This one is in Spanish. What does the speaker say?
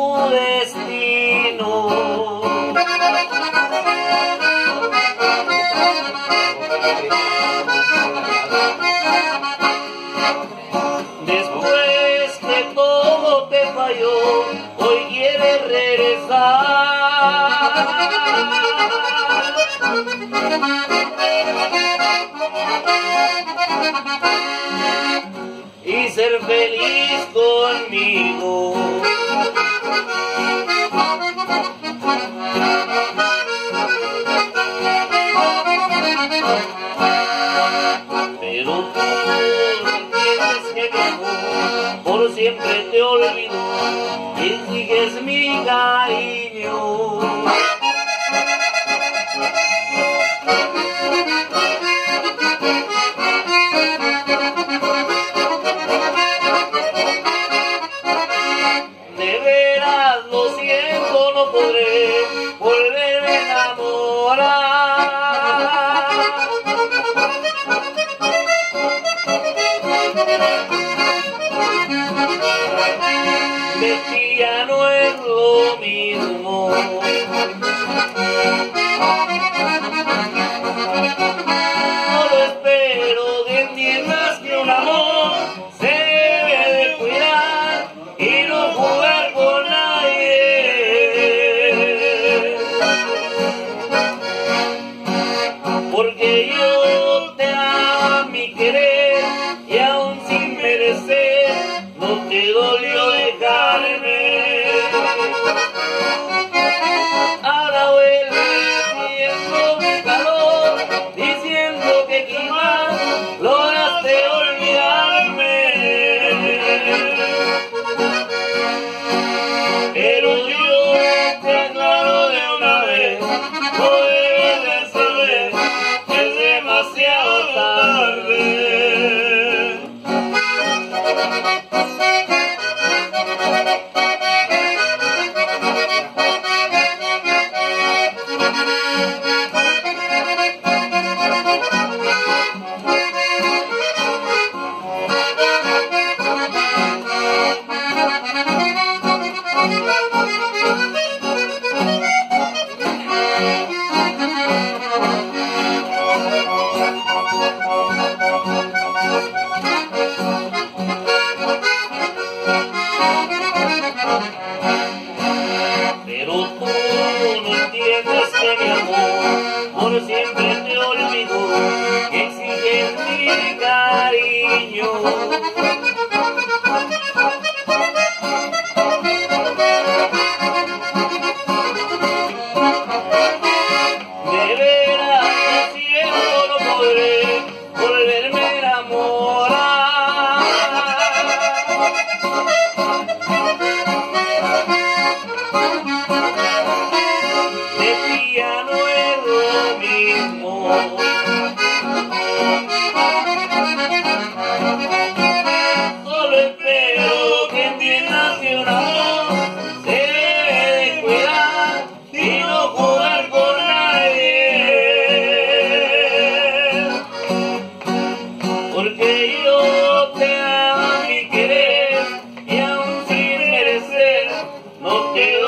destino. Después que todo te falló, hoy quieres regresar y ser feliz conmigo. Pero tú entiendes que mi amor por siempre te olvido y sigues mi cariño. De veras lo siento, no podré volverme a enamorar. De ti ya no es lo mismo. Solo espero que entiendas que un amor se debe de cuidar y no jugar con nadie. Porque yo te amo a mi querer y aún sin merecer no te dolió dejarme. Ahora vuelves viendo mi calor, diciendo que quizás lograste olvidarme. Pero yo te aclaro de una vez, no debes de saber que es demasiado tarde. Pero tú no entiendes que mi amor por siempre te olvido, que exige mi cariño. De veras lo siento, no podré volverme a enamorar. De ti ya no es lo mismo. Solo espero que entiendas que un amor se debe de cuidar y no jugar con nadie. Porque yo te amo a mi querer y aún sin merecer no te doy